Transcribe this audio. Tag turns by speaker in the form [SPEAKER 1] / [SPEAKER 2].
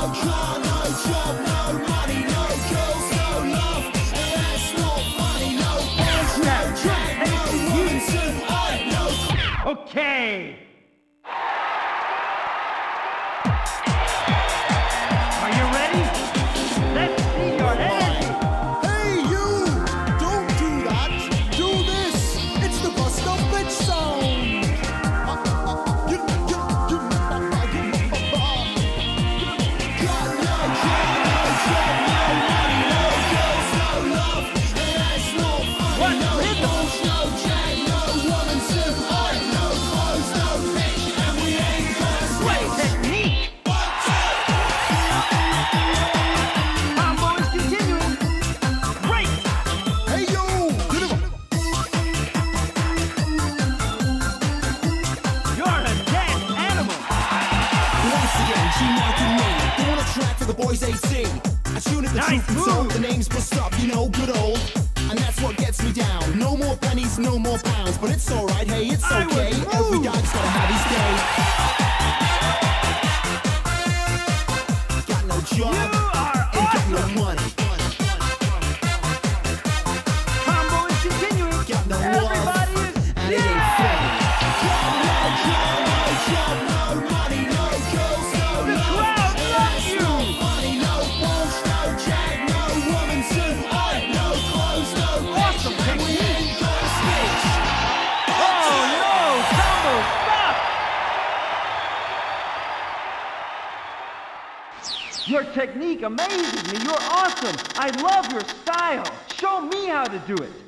[SPEAKER 1] car, no job, no money, no girls, no love, and that's not funny. No Porsche, no drag, no women's and I, no.
[SPEAKER 2] Okay. Are you ready? Let's see your energy.
[SPEAKER 1] Hey you! Don't do that! Do this! It's the 4thMIX sound! Got no job, no money, no girls, no love, and that's not funny. No Porsche, no jag, no woman's and I, no clothes, no bitch, and we ain't gonna switch.
[SPEAKER 2] Technique. Combo is continuing. Great.
[SPEAKER 1] Hey yo!
[SPEAKER 2] You're a dance animal.
[SPEAKER 1] Once again, G-Mark and me, doing a track for the boys AC. I tune at the
[SPEAKER 2] Nice
[SPEAKER 1] truth and soul,
[SPEAKER 2] move.
[SPEAKER 1] the name's bust up, you know, good old. And that's what gets me down. No more pennies, no more pounds, but it's alright, hey, it's
[SPEAKER 2] I would
[SPEAKER 1] okay. Every
[SPEAKER 2] move.
[SPEAKER 1] dog's gotta have his day. Got no
[SPEAKER 2] You
[SPEAKER 1] job,
[SPEAKER 2] are
[SPEAKER 1] ain't got no
[SPEAKER 2] awesome.
[SPEAKER 1] money.
[SPEAKER 2] Combo is continuing.
[SPEAKER 1] Got no
[SPEAKER 2] Everybody
[SPEAKER 1] love,
[SPEAKER 2] is
[SPEAKER 1] and it ain't fair. Got no job, no job, no money, no girls, no
[SPEAKER 2] The
[SPEAKER 1] love.
[SPEAKER 2] crowd
[SPEAKER 1] And
[SPEAKER 2] loves
[SPEAKER 1] that's
[SPEAKER 2] you.
[SPEAKER 1] not funny. No Porsche, no jag, no woman's and I, no clothes, no bitch,
[SPEAKER 2] Awesome
[SPEAKER 1] and we
[SPEAKER 2] technique.
[SPEAKER 1] ain't gonna switch.
[SPEAKER 2] Oh no! Combo, stop! Your technique amazes me. You're awesome. I love your style. Show me how to do it.